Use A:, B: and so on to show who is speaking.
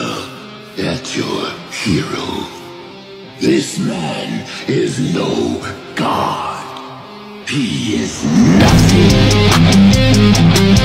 A: That's your hero. This man is no god. He is nothing.